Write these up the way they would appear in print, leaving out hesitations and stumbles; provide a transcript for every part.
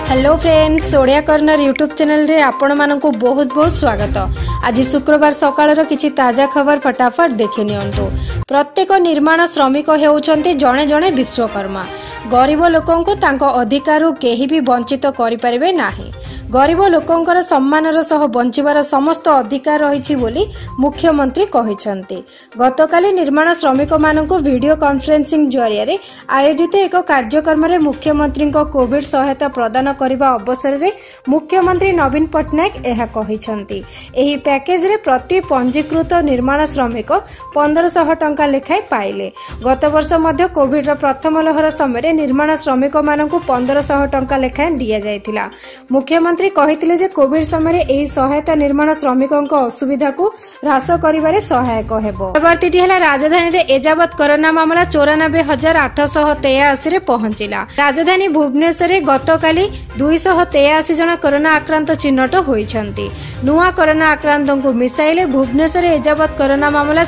Hello friends, Odia corner YouTube channel रे आपण मानकु बहुत बहुत स्वागत। आज शुक्रवार सकाळर किछि ताजा खबर फटाफट देखि नियंतु। प्रत्येक निर्माण श्रमिक हेउछन्ते जणे जणे विश्वकर्मा। गरीब लोकंकु तांको अधिकारु केही भी वंचित करि परिबे नाही। गरीब लोकंकर सम्मानर सह बंचिबार समस्त अधिकार रहिछि बोली मुख्यमंत्री कहिसंती। गतकाली निर्माण श्रमिक मानकु वीडियो कॉन्फ्रेंसिंग जरिया रे आयोजित एक कार्यक्रम रे मुख्यमंत्री को कोविड सहायता प्रदान करबा अवसर रे मुख्यमंत्री नवीन पटनायक एहा कहिसंती। एही पैकेज रे प्रति पंजीकृत निर्माण श्रमिक 1500 टंका लेखाय पाइले। गत वर्ष मध्य कोविड रो प्रथम लहर समय निर्माण श्रमिक मानकु 1500 टंका लेखाय दिया जायतिला। मुख्यमंत्री कहिथिले जे कोविड समय एही सहायता निर्माण श्रमिकक असुविधा को ह्रास करिबारे सहायक हेबो। परवर्तीटी हला राजधानी रे एजावत कोरोना मामला 94,883 रे पहुंचिला। राजधानी भुवनेश्वर रे गतकाली 283 जन कोरोना आक्रांत चिन्हट होइछन्ती। नुआ कोरोना आक्रांतଙ୍କୁ मिसाइले भुवनेश्वर रे एजावत कोरोना मामला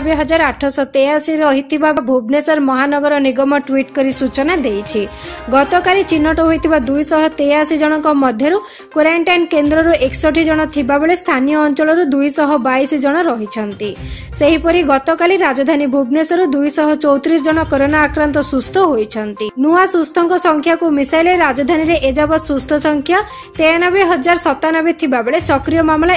94,883 रहितिबा भुवनेश्वर महानगर निगम ट्वीट करी सूचना देइछि। गतकाली चिन्हट होइतिबा 283 जनक मध्यरु क्वारंटाइन केन्द्र 61 जन थिबा बेले स्थानीय अंचल 222 जन रहिछन्ती। सेहिपरि गतकाली राजधानी भुवनेश्वर 234 जन कोरोना आक्रांत सुस्थ होइछन्ती। नुआ सुस्थଙ୍କ संख्या को मिसाइले राजधानी रे एजावत सुस्थ संख्या 93,097 थिबा बेले सक्रिय मामला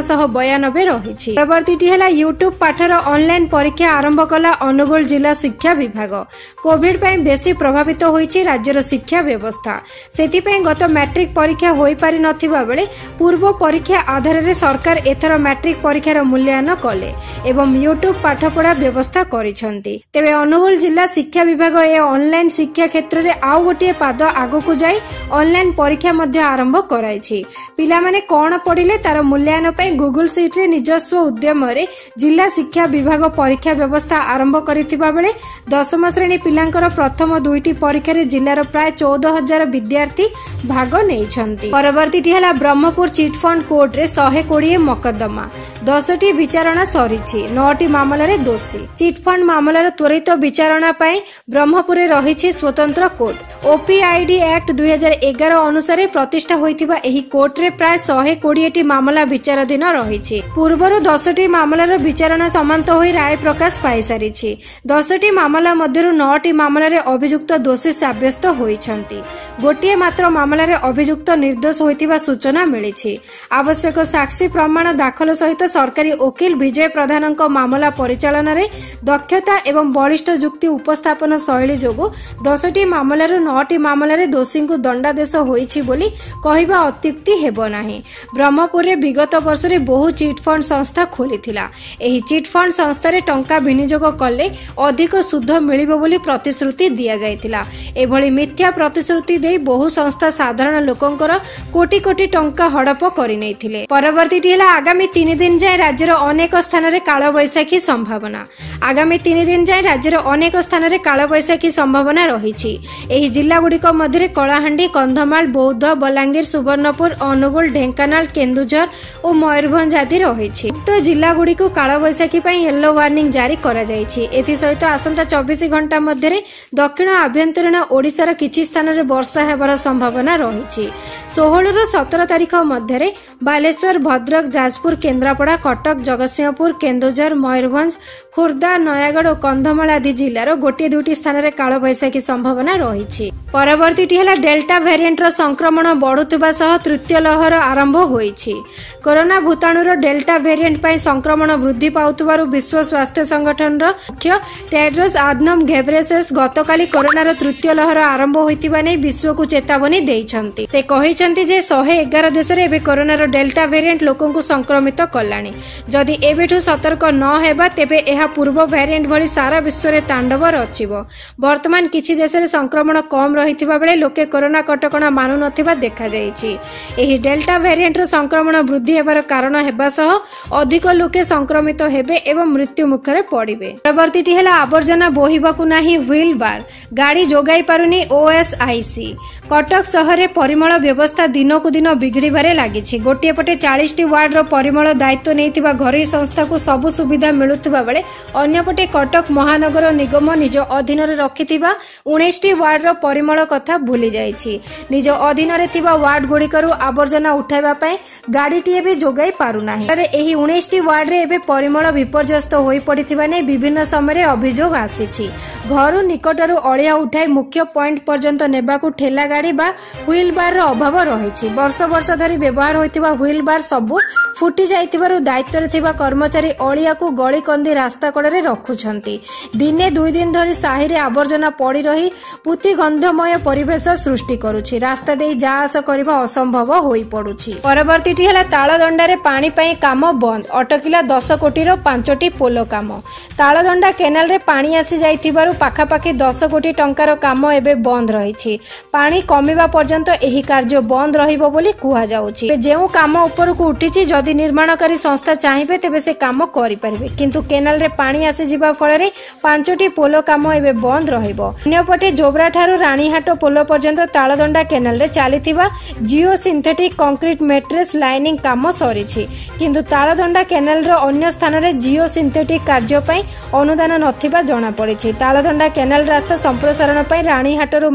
1192 रहिछि। परवर्तीटी हला यूट्यूब पाठर ऑनलाइन परीक्षा आरंभ कला अनुगुल जिला शिक्षा विभाग। कोविड पई बेसी प्रभावित होइछि राज्यर शिक्षा व्यवस्था। सेति पई गत मैट्रिक परीक्षा होई पारि नथिबा बेले पूर्व परीक्षा आधार रे सरकार एथर मैट्रिक परीक्षार मूल्यांकन कले एवं यूट्यूब पाठपढ़ा व्यवस्था करिसंती। तेबे अनुगुल जिला शिक्षा विभाग ए ऑनलाइन शिक्षा क्षेत्र रे आउ गोटे पाद आगकु जाई ऑनलाइन परीक्षा मध्ये आरंभ कराइछि। पिला माने कोन पढिले तार मूल्यांकन पई गूगल सीट रे निजस्व उद्यम रे जिला शिक्षा विभाग परीक्षा व्यवस्था आरंभ करिथिबा बेले 10म श्रेणी पिलांकर प्रथम दुईटी परीक्षा रे जिल्लार प्राय 14,000 विद्यार्थी भाग नेइछन्ती। परवर्तीटी हला ब्रह्मपुर चिटफंड कोर्ट रे 120 मकद्दमा 10टी विचारणा सरिछि। 9टी मामला रे दोषी। चिटफंड मामलार त्वरित विचारणा पई ब्रह्मपुर रे रहिछि स्वतंत्र कोर्ट। ओपीआईडी एक्ट 2011 अनुसार प्रतिष्ठा होइतिबा एही कोर्ट रे प्राय 120टी मामला विचाराधीन रहिछि। पूर्वरु 10टी मामलार विचारणा समाप्त होई राय प्रकाश पाई सारिछि। 10टी मामला मध्यरु 9टी मामला रे अभियुक्त दोषी साब्यस्त होइछन्ती। गोटिए मात्र मामला रे अभियुक्त निर्दोष होइतिबा सूचना मिलिछि। आवश्यक साक्षी प्रमाण दाखल सहित सरकारी वकील विजय प्रधानक मामला परिचालन रे दक्षता एवं बलिष्ठ जुक्ति उपस्थापन शैली जोगु 10टी मामलार 9टी मामला रे दोषी को दंडादेश होइछि बोली कहिबा अत्युक्ति हेबो नाही। ब्रह्मपुर रे विगत वर्ष रे बहु चिटफंड संस्था खोलिथिला। एही चिटफंड संस्था रे टंका विनियोग कले अधिक सुध मिलिबो बोली प्रतिश्रुति दिया जायतिला। एभली मिथ्या प्रतिश्रुति देई बहु संस्था साधारण लोकंकर कोटी कोटी टंका हड़प करि नैथिले। परवर्तीटी हला आगामी 3 दिन जाय राज्यर अनेक स्थान रे काल बैसाखी संभावना। आगामी 3 दिन जाय राज्यर अनेक स्थान रे काल बैसाखी संभावना रहिछि। एही जिल्ला गुडिक मध्ये कलाहांडी, कंधमाल, बौद्ध, बलांगीर, सुवर्णपुर, अनुगुल, ढेंकानाल, केन्दुझर और मयूरभंज आदि रहिछि। तो जिल्ला गुडिको काल बैसाखी पई येलो वार्निंग जारी करा जायछि। एथि सहित आसंता 24 घंटा मध्ये दक्षिण आभ्यंतरीण ओडिसार किछि स्थान रे वर्षा हेबार संभावना रहिछि। 16 रु 17 तारिख मध्ये बालेश्वर, भद्रक, जाजपुर, केन्द्रापड़ा, कटक, जगतसिंहपुर, केन्दुझर, मयूरभंज, खुर्दा, नयागढ़ और कंधमाल आदि जिल्लार गोटे दुईटी स्थान रे काल बैसाखी संभावना रहिछि। परवर्तीटी हला डेल्टा वेरिएंट रो संक्रमण बढ़ुतबा सह तृतीय लहर आरंभ होइछि। कोरोना भूताणुर डेल्टा वेरिएंट पई संक्रमण वृद्धि पाउतबारु विश्व स्वास्थ्य संगठन रो मुख्य टेड्रोस आधनम घेब्रेयेसस गतकाली कोरोनार तृतीय लहर आरंभ होइतिबा नै विश्व को चेतावनी देइछन्ती। से कहिसन्ती जे 111 देश रे एबे कोरोनार डेल्टा वेरिएंट लोकंकु संक्रमित कलानी। जदि एबेठु सतर्क न हेबा तेबे एहा पूर्व वेरिएंट भली सारा विश्व रे तांडव रचिबो। वर्तमान किछि देश रे संक्रमण कम रहितिबा बेले लोके कोरोना कटकणा मानु नथिबा देखा जायछि। एही डेल्टा वेरिएंट रो संक्रमण वृद्धि हेबार कारण हेबा सह अधिक लोके संक्रमित हेबे एवं मृत्यु मुखरे पड़िबे। परवर्तीटी हला आवर्जना बोहिबाकू नाही व्हील बार गाड़ी जोगाई पारुनी ओएसआईसी। कटक सहर में परिमल व्यवस्था दिनकू दिन बिगड़बारे लगी। गोटे पटे 40टी वार्ड परिमल दायित्व नहीं घरोई संस्था को सबु सुविधा मिलुवा बेले अन्यपटे कटक महानगर निगम निज अधीन रखिथिबा 19टी वार्डर परिमल कथा भूली जाइछि। निज अधीन वार्ड गुड़िकरू आवर्जना उठाइबा पई गाड़ीटीए भी जोगाई पारुनाही। एही 19टी वार्ड रे एबे परिमल विपर्यस्त होई पड़िथिबा नै विभिन्न समय अभियोग आसीछि। घरु निकटरू अलिया उठाई मुख्य पॉइंट पर्यंत नेबाकू ठेला गाड़ी बा व्हील बार रो अभाव रहिछि। वर्ष वर्ष धरी व्यवहार होइतिबा व्हील बार सबु फुटी जाइतिबारु दायित्व थिबा कर्मचारी अलिया को गली कंदी रास्ता कड़े रखुछंती। दिने 2 दिन धरी साही रे आवर्जना पड़ी रही पुति गंधमय परिवेश सृष्टि करुछि। रास्ता दे जा आस करबा असंभव होई पडुछि। परवर्तीटी हला तालदंडा रे पानी पई काम बंद, अटकिला 10 कोटी रो 5टी पोलो काम। तालदंडा केनाल रे पानी आसी जाइतिबारु पाखापाखि 10 कोटी टंकार काम एबे बंद रहिछि। पानी कमिबा पर्यंत एही कार्य बंद रहिबो बोली कुहा जाउछि। जेउ काम ऊपर को उठिछि जदि निर्माणकारी संस्था चाहिबे तेबे से काम करि परिबे, किंतु केनाल रे पानी आसी जिबा फଳରେ 5टी पोलो काम एबे बंद रहिबो। अन्यपटे जोब्रा ठारू रानीहाट पोलो पर्यंत तालदंडा केनाल रे चालिथिबा geo synthetic concrete mattress lining काम सरिछि, किंतु तालदंडा केनाल रो अन्य स्थान रे जिओ सिंथेटिक कार्य पई अनुदान नथिबा जणा पड़िछि। तालदंडा केनाल रास्ता संप्रसारण पई रानीहाटरू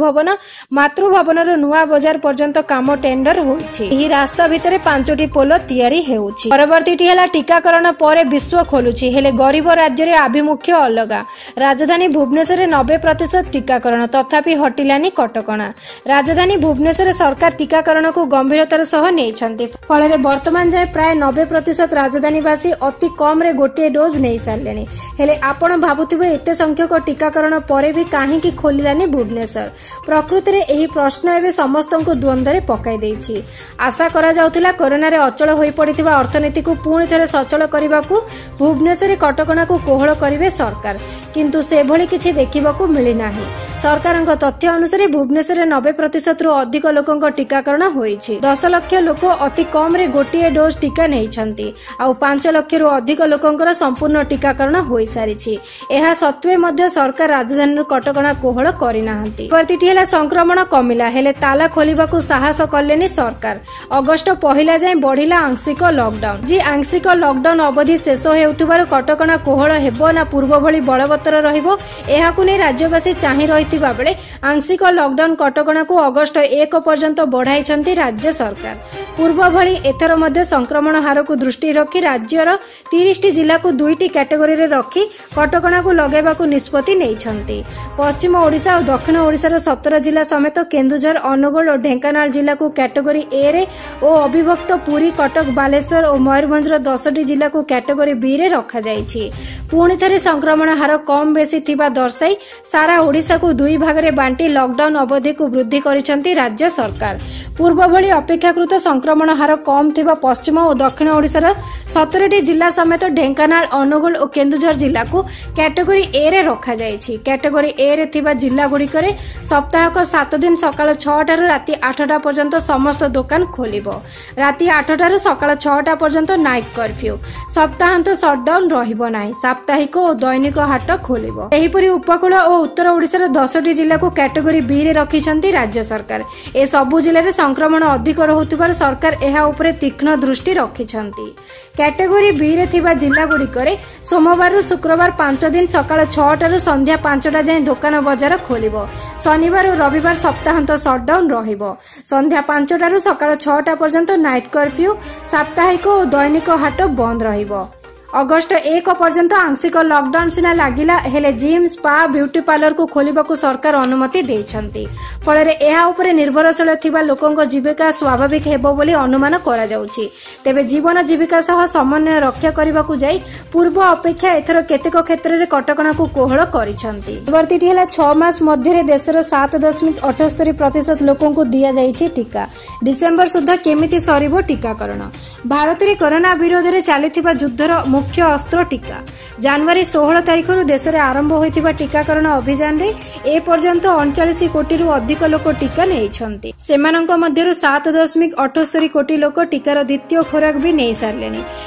मातृभवन रो नुआ बाजार पर्यंत काम टेंडर होइछि। एही रास्ता भितरे 5टी पोलो तयारी हेउछि। परवर्तीटी हला टीकाकरण परे विश्व खोलुछि, हेले गरीब राज्य रे आभिमुख्य अलगा। राजधानी भुवनेश्वर रे 90% टीकाकरण तथापि हटिलानी कटकणा। राजधानी भुवनेश्वर सरकार टीकाकरण को गंभीरतार सह नेइछन्ति। फଳରେ वर्तमान जाय प्राय 90% राजधानीवासी अति कम रे गोटे डोज नै सारलेनी। हेले आपण भाबुथिबे एते संख्यक टीकाकरण परे भी काहेकि खोलिलानी भुवनेश्वर। प्रकृति रे एही प्रश्न एबे समस्तंको द्वंद्व रे पकाई देइछि। आशा करा जाउथिला कोरोना रे अचल होई पड़िथिबा अर्थनीति को पुणी थरे सचल करिबाकू भुवनेश्वर रे कटकणा को कोहळ करिवे सरकार, किंतु से भली किछि देखिबाकू मिली नाही। सरकारक तथ्य अनुसार भुवनेश्वर 90% रु अधिक लोकंक टीकाकरण होइछि। 10 लाख लोक अति कम रे गोटे डोज टीका नेइछन्ति, आ 5 लाख रु अधिक लोकंकर संपूर्ण टीकाकरण होई सारिछि। एहा सत्वे मध्य सरकार राजधानी कटकणा कोहळ करिनाहंति। प्रतिटी हला संक्रमण कमिला, हेले ताला खोलिबाकू साहस कलेनी सरकार। अगस्त पहिला जाय बढ़िला आंशिक लॉकडाउन। जी आंशिक लॉकडाउन अवधि शेष हेउथिबार कटकणा कोहळ हेबो ना पूर्व भली बलवत्तर रहिबो, एहाकू नै राज्यवासी चाहि रहितिबा बेले आंशिक लॉकडाउन कटकणा को अगस्त 1 पर्यंत बढ़ाइछन्ति राज्य सरकार। पूर्व भली एथर मध्य संक्रमण हार को दृष्टि रखी राज्यर 30टी जिला को 2टी कैटेगरी रे रखी कटकणा को लगेबाकू निष्पत्ति नेइछन्ति। पश्चिम ओडिशा और दक्षिण ओडिशार 17 जिला समेत केन्दुझर, अनुगुल और ढेंकानाल जिला को कैटेगरी ए रे और अविभक्त पुरी, कटक, बालेश्वर और मयूरभंज 10टी जिला को कैटेगरी बी रे रखा जाइछि। पुणी थरे संक्रमण हार कम बेसी थिबा दर्शाई सारा ओडिशा को 2 भाग रे बांटी लॉकडाउन अवधि को वृद्धि करिसंती राज्य सरकार। पूर्व भली अपेक्षाकृत संक्रमण हार कम थिबा पश्चिम और दक्षिण ओडिशार 17टी जिला समेत ढेंकानाल, अनुगुल और केन्दुझर जिला को कैटेगरी ए रे रखा जाइछि। कैटेगरी ए रे थिबा जिला गुड़िकरे सप्ताहक 7 दिन सकाळ 6 टारू राति 8टा पर्यंत समस्त दुकान खोलिबो। राति 8 टारू सकाळ 6टा पर्यंत नाइट कर्फ्यू। सप्ताहांत शटडाउन रहिबो नाही। साप्ताहिक और दैनिक हाट खोलिबो। एहिपरि उपकूल और उत्तर ओडिशार 10टी जिला को कैटेगरी बी रे रखिसंती राज्य सरकार। ए सबु जिले रे संक्रमण अधिक रहुतिबार सरकार एहा उपरे तीक्ष्ण दृष्टि रखिसंती। कैटेगरी बी रे थिबा जिला गुड़िकरे सोमवार रु शुक्रवार 5 दिन सकाळ 6 टारू संध्या 5टा जाय दुकान बजार खोलिबो। शनिवार और रविवार सप्ताहांत शटडाउन रहिबो। संध्या 5 टारू सकाळ 6टा पर्यंत नाइट कर्फ्यू। साप्ताहिक और दैनिक हाट बंद रहिबो। अगस्त 1 पर्यंत आंशिक लॉकडाउन सिना लागिला, हेले जिम, स्पा, ब्यूटी पार्लर को खोलिबाकू सरकार अनुमति देइछन्ति। फଳରେ ଏହା ଉପରେ ନିର୍ଭରଶୀଳ ଥିବା ଲୋକଙ୍କ ଜୀବିକା ସ୍ୱାଭାବିକ ହେବ ବୋଲି ଅନୁମାନ କରାଯାଉଛି। ତେବେ ଜୀବନ ଜୀବିକା ସହ ସମନ୍ୱୟ ରକ୍ଷା କରିବାକୁ ଯାଇ ପୂର୍ବ ଅପେକ୍ଷା ଏଥର କେତେକ କ୍ଷେତ୍ରରେ କଟକଣାକୁ କୋହଳ କରିଛନ୍ତି। ପରବର୍ତ୍ତୀଟି ହେଲା 6 ମାସ ମଧ୍ୟରେ ଦେଶର 7.78% ଲୋକଙ୍କୁ ଦିଆଯାଇଛି ଟିକା। ଡିସେମ୍ବର ସୁଦ୍ଧା କେମିତି ସରିବ ଟିକାକରଣ? ଭାରତରେ କରୋନା ବିରୋଧରେ ଚାଲିଥିବା ଯୁଦ୍ଧର मुख्य अस्त्र टीका। जनवरी 16 तारिख देश में आरंभ होइतिबा टीकाकरण अभियान रे ए पर्यंत 39 कोटी रु अधिक लोक टीका नेइछन्ति। सेमानंक मध्यरु 7.78 कोटी लोक टीकार द्वितीय खोराक भी नेइ सारलेनी।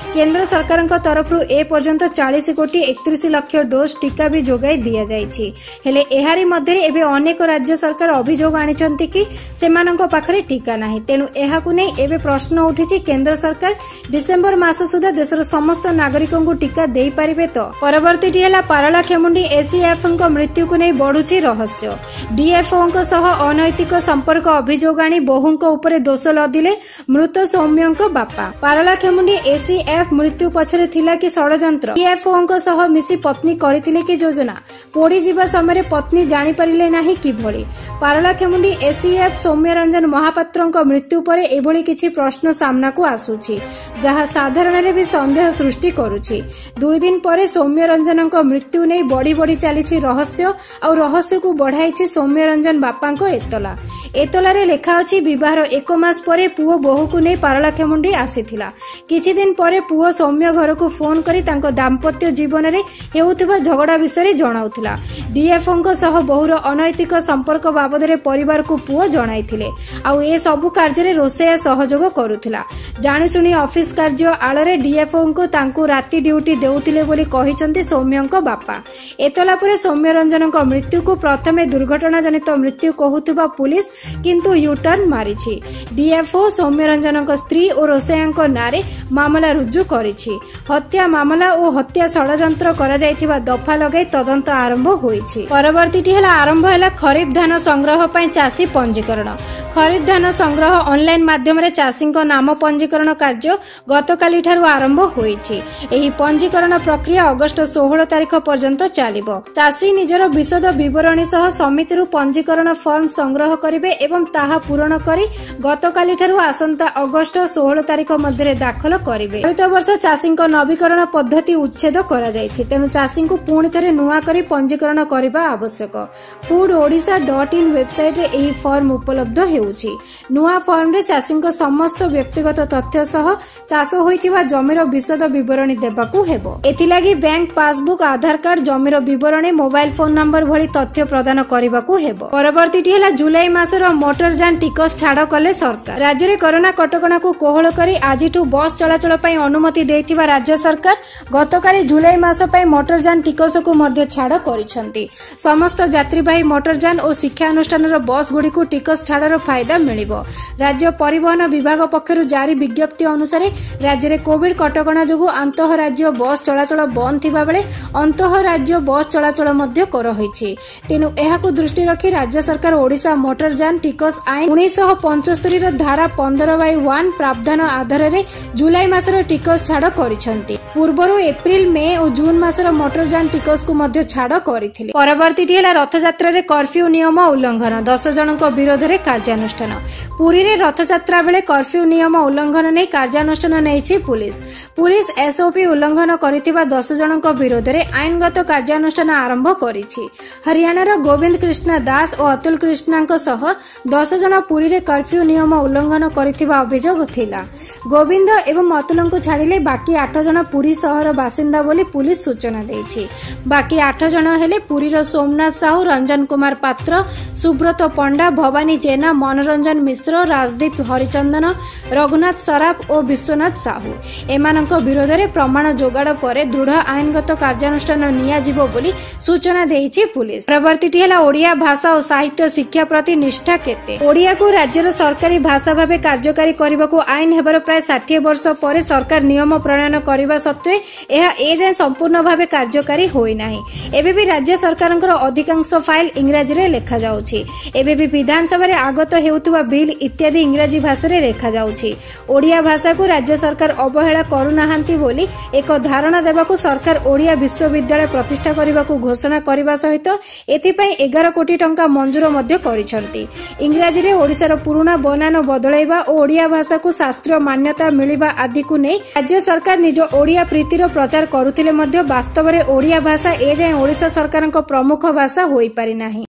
केंद्र सरकार तरफ ए पर्यंत 40 कोटी 31 लाख डोज टीका भी जोगाई दिया जाइछि। हेले एहारी मध्य एबे अनेक राज्य सरकार अभियोग आनिछन्ति कि सेमानंको पाखरे टीका नाही। तेनु एहाकु नै एबे प्रश्न उठिछि केंद्र सरकार डिसेंबर मास सुधा देशर समस्त नागरिकंकु टीका देई पारिबे तो। परवर्तीटी हेला पारलाखेमुंडी एसीएफ मृत्यु को नहीं बढ़ुछि रहस्य। डीएफओ सह अनैतिक संपर्क अभियोग आनी बहुंक उपरे दोष लदिले मृत सौम्यंक बापा। पारलाखेमुंडी एसीएफ मृत्यु पछरे थिला कि षडयंत्र। डीएफओ सह मिसी पत्नी करिथिले कि योजना। पोड़ी जीवा समय पत्नी जानि परिले नाही किभଳି। पारलाखेमुंडी एसीएफ सौम्य रंजन महापात्रंक मृत्यु परे एभଳି किछि प्रश्न सामना को आसुछि जहा साधारण रे भी संदेह सृष्टि करूछि। 2 दिन परे सौम्य रंजनक मृत्यु नै बड़ी बड़ी चलीछि रहस्य और रहस्य को बढ़ाई सौम्य रंजन बापांको एतला। एतलारे लेखा अछि विवाहर 1 मास परे पुओ बोहू को नै पारलाखेमुंडी आसीथिला। किछि दिन परे पुओ सौम्य घर को फोन करी तांको दाम्पत्य जीवन रे हेउथिबा झगड़ा विषय जणाउथिला। डीएफओ सह बहुर अनैतिक संपर्क बाबद रे परिवार को पुओ जणाइथिले आउ ए सबु कार्य रे रोसेया सहयोग करूथिला। जाणुशुणी ऑफिस कार्य आଳରେ डीएफओ को तांको राति ड्यूटी देउथिले बोली कहिसंती सौम्यंक बापा। एतला परे सौम्य रंजनक मृत्यु को प्रथमे दुर्घटना जनित मृत्यु कहुथिबा पुलिस किंतु यूटर्न मारिछि। डीएफओ सौम्य रंजनक स्त्री और रोसेयांक नारे मामला रुजु करिछि। हत्या मामला और हत्या षडयंत्र करा जायथिबा दफा लगाई तदंत आरंभ होईछि। परवर्तीटी हेला आरंभ हेला खरीफ धान संग्रह पय चासी पंजीकरण। खरीफ धान संग्रह ऑनलाइन माध्यम रे चासींक नाम पंजीकरण कार्य गतकाली ठारू आरंभ होईछि। एही पंजीकरण प्रक्रिया अगस्त 16 तारिख पर्यंत चलिबो। चासी निजर विशद विवरणी सह समितिरु पंजीकरण फॉर्म संग्रह करिवे एवं ताहा पूरण करी गतकाली ठारू आसंता अगस्त 16 तारिख मध्य दाखल करिवे। चलित वर्ष चासींक नवीकरण पद्धति उच्छेद करा जायछि। तेनु चासींकु पुणी थरे नुआ करी पंजीकरण करिबा आवश्यक। foododisha.in वेबसाइट रे एही फॉर्म उपलब्ध हेउछि। नुआ फॉर्म रे चासींक समस्त व्यक्तिगत तथ्य सह चाष होइतिबा जमीर विशद विवरणी देबाकू हेबो। एथिलागी बैंक पासबुक आधार कार्ड जमीर विवरणी मोबाइल फोन नंबर भली तथ्य प्रदान करबाकू हेबो। परवर्तीटी हेला जुलाई मासर मोटरयान टिकस छाड़ कले सरकार। राज्य रे कोरोना कटकणा को कोहल करी आजिठू बस चलाचल पई अनुमति देइथिबा राज्य सरकार गतकाली जुलाई मास पई मोटरयान टिकस को मध्य छाड़ करिसंती। समस्त यात्रीवाही मोटरयान और शिक्षा अनुष्ठानर बस गुडी को टिकस छाड़र फायदा मिलिबो। राज्य परिवहन विभाग पक्षरु जारी विज्ञप्ति अनुसार राज्य में कोविड कटकणा जोगु अंतः राज्य बस चलाचल बंद थिबा बेले अंतः राज्य बस चलाचल मध्य करहोइछि। तेनु एहाकु दृष्टि रखी राज्य सरकार ओडिशा मोटरयान टिकस आईन 1975 रो धारा 15/1 प्रावधान आधार रे जुलाई मासर टिकस छाड़ करिसंती। पूर्वरु एप्रिल मे और जून मासर मोटरयान टिकस को मध्य छाड़ करिथिले। परवर्तीटी हेला रथयात्रा रे कर्फ्यू नियम उल्लंघन 10 जनक विरोध रे कार्यानुष्ठान। पुरी रे रथयात्रा बेले कर्फ्यू नियम उल्लंघन नै कार्यानुष्ठान नैछि पुलिस। पुलिस एसओपी उल्लंघन करिथिबा 10 जनक विरोध रे आईनगत कार्यानुष्ठान आरंभ करिछि। हरियाणार गोविंद कृष्ण दास और अतुल कृष्णांक सह 10 जन पुरी रे कर्फ्यू नियम उल्लंघन करिथिबा अभियोग थिला। गोविंद एवं अतुलंक छाडिले बाकी 8 जन पुरी सहर बासिंदा बोली पुलिस सूचना देछि। बाकी 8 जन हेले पुरी रो सोमनाथ साहू, रंजन कुमार पात्र, सुब्रत पंडा, भवानी जेना, मनोरंजन मिश्र, राजदीप हरिचंदन, रघुनाथ सराफ और विश्वनाथ साहू। एमानक विरोध रे प्रमाण जोगाड़ परे दृढ़ आईनगत कार्यानुष्ठान निया जिवो बोली सूचना देइछि पुलिस। परवर्तीटी हेला ओडिया भाषा और साहित्य शिक्षा प्रति निष्ठा केते। ओडिया को राज्यर सरकारी भाषा भाबे कार्यकारी करबाकू आईन हेबार प्राय 60 वर्ष परे सरकार नियम प्रणयन करबा सत्वे एहा एजे संपूर्ण भाबे कार्यकारी होई नाही। एबे भी राज्य सरकारंकर अधिकांश फाइल इंग्रजी रे लेखा जाउछि। एबे भी विधानसभा रे आगत हेउतबा बिल इत्यादि इंग्रजी भाषा रे लेखा जाउछि। ओडिया भाषा को राज्य सरकार अवहेला करुनाहांती बोली एक धारणा देबाकू सरकार ओडिया विश्वविद्यालय प्रतिष्ठा करबाकू घोषणा करबा सहित एथिपई 11 कोटी टंका मंजूर मध्य करिसंती। इंग्रजी रे ओडिसार पुराना बनान बदलाइबा और ओडिया भाषा को शास्त्रीय मान्यता मिलिबा आदि को नै राज्य सरकार निज ओडिया प्रीतिर प्रचार करुथिले मध्य वास्तव रे ओडिया भाषा ए जाय ओडिसा सरकारक प्रमुख भाषा होई पारि नाही।